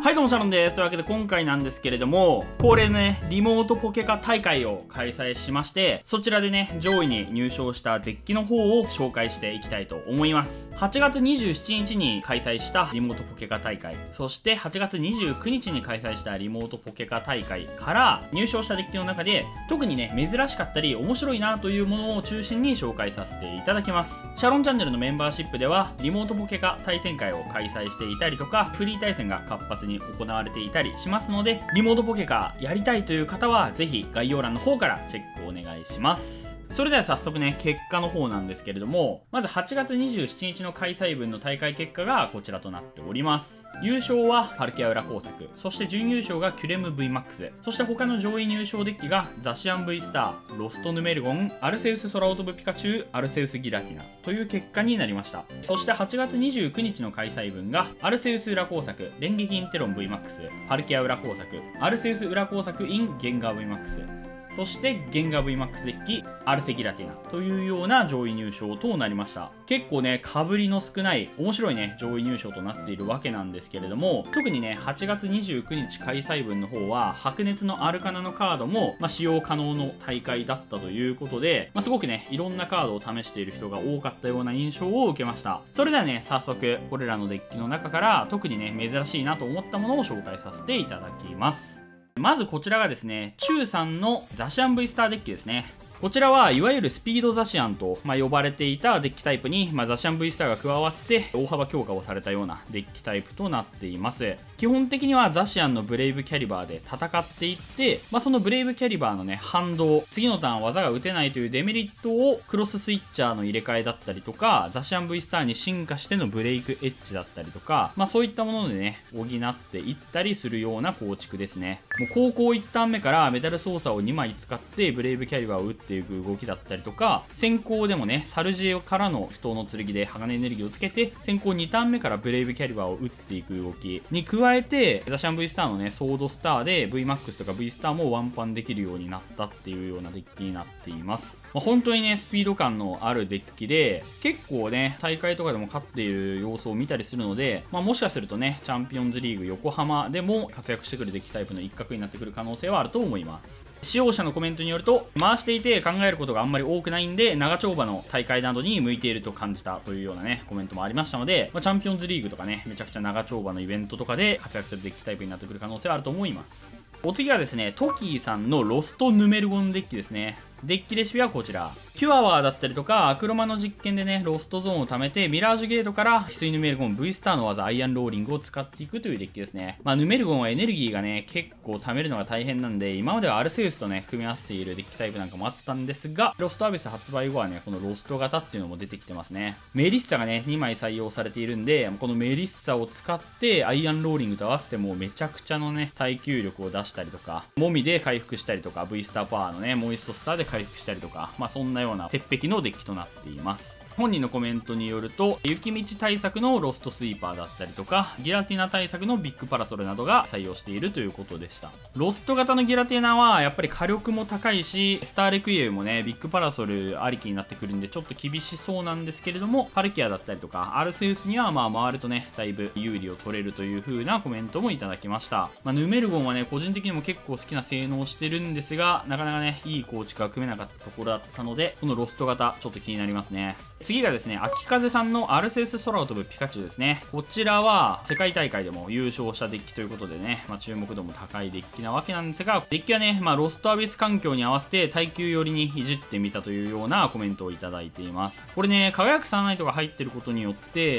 はいどうもシャロンです。というわけで今回なんですけれども、恒例のね、リモートポケカ大会を開催しまして、そちらでね、上位に入賞したデッキの方を紹介していきたいと思います。8月27日に開催したリモートポケカ大会、そして8月29日に開催したリモートポケカ大会から入賞したデッキの中で、特にね、珍しかったり面白いなというものを中心に紹介させていただきます。シャロンチャンネルのメンバーシップでは、リモートポケカ対戦会を開催していたりとか、フリー対戦が活発に行われていたりしますので、リモートポケカやりたいという方はぜひ概要欄の方からチェックお願いします。それでは早速ね、結果の方なんですけれども、まず8月27日の開催分の大会結果がこちらとなっております。優勝はパルキア裏工作、そして準優勝がキュレム VMAX、そして他の上位入賞デッキがザシアン V スター、ロストヌメルゴン、アルセウス空飛ぶピカチュウ、アルセウスギラティナという結果になりました。そして8月29日の開催分がアルセウス裏工作、連撃インテロン VMAX、パルキア裏工作、アルセウス裏工作 in ゲンガー VMAX、そしてゲンガー VMAX デッキアルセギラティナというような上位入賞となりました。結構ね、被りの少ない面白いね、上位入賞となっているわけなんですけれども、特にね、8月29日開催分の方は白熱のアルカナのカードも、使用可能の大会だったということで、すごくね、いろんなカードを試している人が多かったような印象を受けました。それではね、早速これらのデッキの中から特にね、珍しいなと思ったものを紹介させていただきます。まずこちらがですね、中3のザシアン V スターデッキですね。こちらはいわゆるスピードザシアンと、呼ばれていたデッキタイプに、ザシアン V スターが加わって大幅強化をされたようなデッキタイプとなっています。基本的にはザシアンのブレイブキャリバーで戦っていって、そのブレイブキャリバーのね、反動、次のターン技が打てないというデメリットをクロススイッチャーの入れ替えだったりとか、ザシアン V スターに進化してのブレイクエッジだったりとか、そういったものでね、補っていったりするような構築ですね。もう高校1ターン目からメタル操作を2枚使ってブレイブキャリバーを打っていく動きだったりとか、先行でもね、サルジエからの不当の剣で鋼エネルギーをつけて、先行2ターン目からブレイブキャリバーを打っていく動きに加えて、ザシャン V スターのね、ソードスターで VMAX とか V スターもワンパンできるようになったっていうようなデッキになっています。本当にね、スピード感のあるデッキで、結構ね、大会とかでも勝っている様子を見たりするので、もしかするとね、チャンピオンズリーグ横浜でも活躍してくるデッキタイプの一角になってくる可能性はあると思います。使用者のコメントによると、回していて考えることがあんまり多くないんで、長丁場の大会などに向いていると感じたというようなね、コメントもありましたので、チャンピオンズリーグとかね、めちゃくちゃ長丁場のイベントとかで活躍するデッキタイプになってくる可能性はあると思います。お次はですね、トキーさんのロストヌメルゴンデッキですね。デッキレシピはこちら。キュアワーだったりとか、アクロマの実験でね、ロストゾーンを貯めて、ミラージュゲートから翡翠ヌメルゴン V スターの技、アイアンローリングを使っていくというデッキですね。ヌメルゴンはエネルギーがね、結構貯めるのが大変なんで、今まではアルセウスとね、組み合わせているデッキタイプなんかもあったんですが、ロストアビス発売後はね、このロスト型っていうのも出てきてますね。メリッサがね、2枚採用されているんで、このメリッサを使って、アイアンローリングと合わせてもうめちゃくちゃのね、耐久力を出したりとか、モミで回復したりとか、V スターパワーのね、モイストスターで回復したりとか、そんなような鉄壁のデッキとなっています。本人のコメントによると、雪道対策のロストスイーパーだったりとか、ギラティナ対策のビッグパラソルなどが採用しているということでした。ロスト型のギラティナはやっぱり火力も高いし、スターレクイエムもね、ビッグパラソルありきになってくるんでちょっと厳しそうなんですけれども、パルキアだったりとか、アルセウスには回るとね、だいぶ有利を取れるという風なコメントもいただきました。ヌメルゴンはね、個人的にも結構好きな性能をしてるんですが、なかなかね、いい構築が組めなかったところだったので、このロスト型、ちょっと気になりますね。次がですね、秋風さんのアルセウス空を飛ぶピカチュウですね。こちらは世界大会でも優勝したデッキということでね、注目度も高いデッキなわけなんですが、デッキはね、ロストアビス環境に合わせて耐久寄りにいじってみたというようなコメントをいただいています。これね、輝くサンライトが入ってることによって、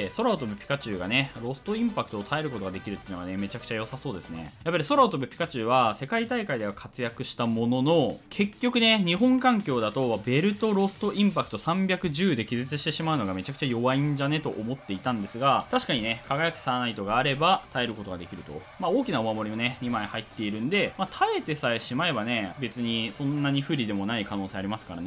空を飛ぶピカチュウがね、ロストインパクトを耐えることができるっていうのがね、めちゃくちゃ良さそうですね。やっぱり空を飛ぶピカチュウは世界大会では活躍したものの、結局ね、日本環境だとベルトロストインパクト310で気絶してしまうのがめちゃくちゃ弱いんじゃねと思っていたんですが、確かにね、輝くサーナイトがあれば耐えることができると。大きなお守りもね、2枚入っているんで、耐えてさえしまえばね、別にそんなに不利でもない可能性ありますからね。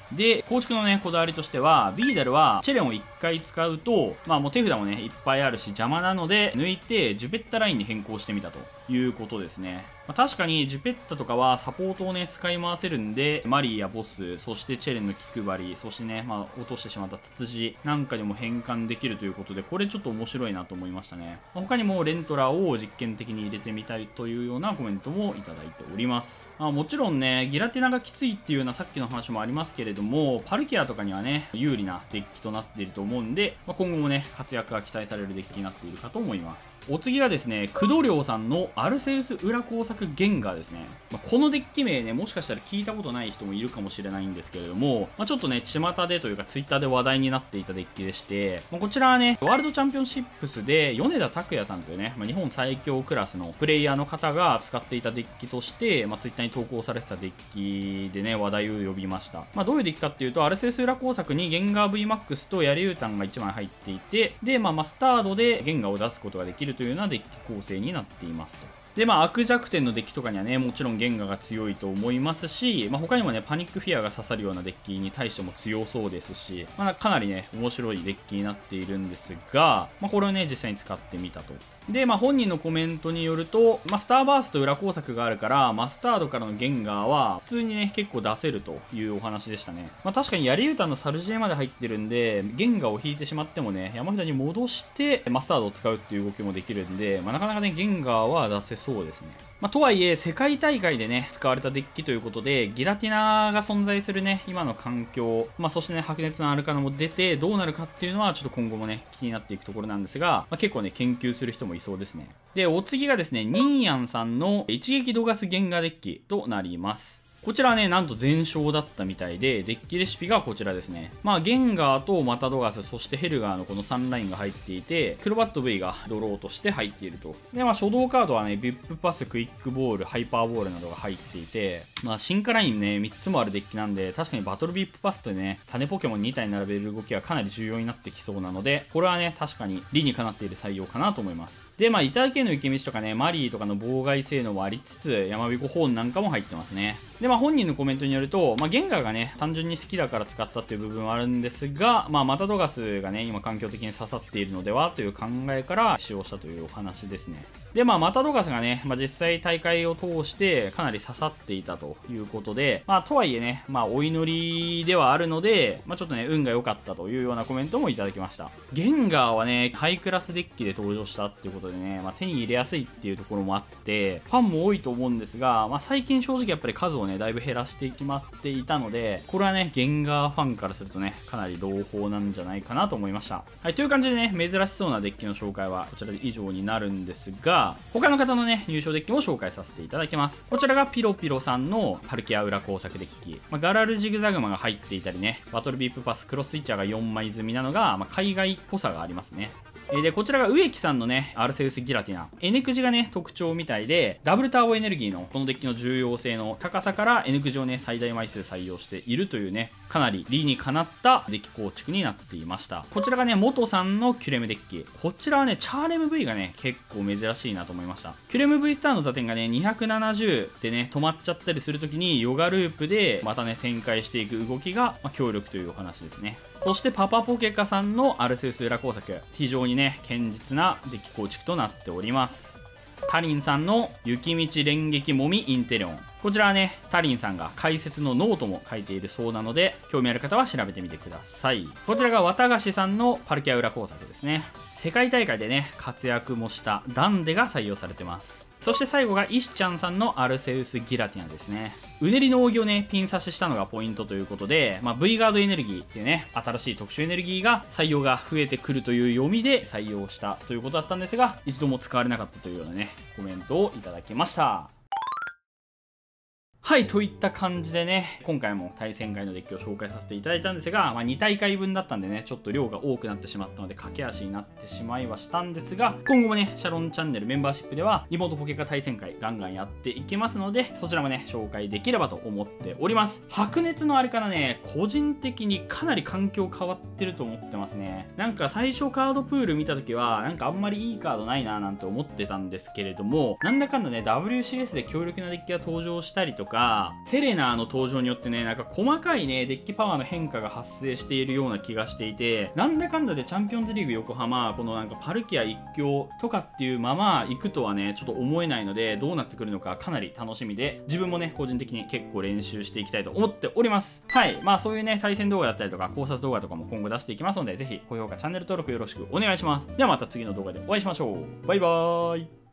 で、構築のね、こだわりとしては、ビーダルはチェレンを1回使うと、もう手札もね、いっぱいあるし邪魔なので、抜いてジュペッタラインに変更してみたということですね。確かにジュペッタとかはサポートをね、使い回せるんで、マリーやボス、そしてチェレンの気配り、そしてね、落としてしまったツツジなんかにも変換できるということで、これちょっと面白いなと思いましたね。他にもレントラを実験的に入れてみたいというようなコメントもいただいております。もちろんね、ギラティナがきついっていうようなさっきの話もありますけれども、パルキアとかにはね、有利なデッキとなっていると思うんで、今後もね、活躍が期待されるデッキになっているかと思います。お次はですね、クドリョウさんのアルセウス裏工作ゲンガーですね。このデッキ名ね、もしかしたら聞いたことない人もいるかもしれないんですけれども、ちょっとね、巷でというかツイッターで話題になっていたデッキでして、こちらはね、ワールドチャンピオンシップスで米田拓也さんというね、日本最強クラスのプレイヤーの方が使っていたデッキとして、ツイッターに投稿されてたデッキでね、話題を呼びました。どういうデッキかっていうと、アルセウス裏工作にゲンガー VMAX とヤリウータンが1枚入っていて、で、マスタードでゲンガーを出すことができるというようなデッキ構成になっていますと。で、悪弱点のデッキとかにはね、もちろんゲンガが強いと思いますし、他にもね、パニックフィアが刺さるようなデッキに対しても強そうですし、かなりね、面白いデッキになっているんですが、これをね、実際に使ってみたと。で、本人のコメントによると、スターバースト裏工作があるから、マスタードからのゲンガーは、普通にね、結構出せるというお話でしたね。確かにヤリウータンのサルジエまで入ってるんで、ゲンガーを引いてしまってもね、山札に戻して、マスタードを使うっていう動きもできるんで、なかなかね、ゲンガーは出せそうですね。とはいえ、世界大会でね、使われたデッキということで、ギラティナが存在するね、今の環境、そしてね、白熱のアルカナも出て、どうなるかっていうのは、ちょっと今後もね、気になっていくところなんですが、結構ね、研究する人もいそうですね。で、お次がですね、ニーヤンさんの一撃ドガスゲンガーデッキとなります。こちらはね、なんと全勝だったみたいで、デッキレシピがこちらですね。ゲンガーとマタドガス、そしてヘルガーのこの3ラインが入っていて、クロバット V がドローとして入っていると。で、初動カードはね、ビップパス、クイックボール、ハイパーボールなどが入っていて、進化ラインね、3つもあるデッキなんで、確かにバトルビップパスとね、種ポケモン2体並べる動きはかなり重要になってきそうなので、これはね、確かに理にかなっている採用かなと思います。で、イター系の雪道とかね、マリーとかの妨害性能もありつつ、山彦ホーンなんかも入ってますね。で、本人のコメントによると、ゲンガーがね、単純に好きだから使ったっていう部分はあるんですが、マタドガスがね、今環境的に刺さっているのではという考えから使用したというお話ですね。で、マタドガスがね、実際大会を通してかなり刺さっていたということで、とはいえね、お祈りではあるので、ちょっとね、運が良かったというようなコメントもいただきました。ゲンガーはね、ハイクラスデッキで登場したっていうことでね、手に入れやすいっていうところもあって、ファンも多いと思うんですが、最近正直やっぱり数をね、だいぶ減らしてしまっていたので、これはね、ゲンガーファンからするとね、かなり朗報なんじゃないかなと思いました。はい、という感じでね、珍しそうなデッキの紹介はこちらで以上になるんですが、他の方のね、入賞デッキも紹介させていただきます。こちらがピロピロさんのパルキア裏工作デッキ。ガラルジグザグマが入っていたりね、バトルビープパス、クロススイッチャーが4枚積みなのが、海外っぽさがありますね。で、こちらが植木さんのね、アルセウスギラティナ。N くじがね、特徴みたいで、ダブルターボエネルギーのこのデッキの重要性の高さから N くじをね、最大枚数採用しているというね、かなり理にかなったデッキ構築になっていました。こちらがね、元さんのキュレムデッキ。こちらはね、チャーレム V がね、結構珍しいなと思いました。キュレム V スターの打点がね、270でね、止まっちゃったりするときに、ヨガループでまたね、展開していく動きが、強力というお話ですね。そしてパパポケカさんのアルセウス裏工作。非常にね、堅実なデッキ構築となっております。タリンさんの雪道連撃もみインテレオン。こちらはね、タリンさんが解説のノートも書いているそうなので、興味ある方は調べてみてください。こちらが綿菓子さんのパルキア裏工作ですね。世界大会でね、活躍もしたダンデが採用されてます。そして最後がイシちゃんさんのアルセウスギラティナですね。うねりの扇をね、ピン刺ししたのがポイントということで、V ガードエネルギーっていうね、新しい特殊エネルギーが採用が増えてくるという読みで採用したということだったんですが、一度も使われなかったというようなね、コメントをいただきました。はい、といった感じでね、今回も対戦会のデッキを紹介させていただいたんですが、2大会分だったんでね、ちょっと量が多くなってしまったので、駆け足になってしまいはしたんですが、今後もね、シャロンチャンネルメンバーシップでは、リモートポケカ対戦会ガンガンやっていけますので、そちらもね、紹介できればと思っております。白熱のあれからね、個人的にかなり環境変わってると思ってますね。なんか最初カードプール見た時は、なんかあんまりいいカードないななんて思ってたんですけれども、なんだかんだね、WCS で強力なデッキが登場したりとか、 か、セレナーの登場によってね、なんか細かいね、デッキパワーの変化が発生しているような気がしていて、なんだかんだでチャンピオンズリーグ横浜、このなんかパルキア一強とかっていうまま行くとはね、ちょっと思えないので、どうなってくるのかかなり楽しみで、自分もね、個人的に結構練習していきたいと思っております。はい。まあそういうね、対戦動画だったりとか、考察動画とかも今後出していきますので、ぜひ高評価、チャンネル登録よろしくお願いします。ではまた次の動画でお会いしましょう。バイバーイ。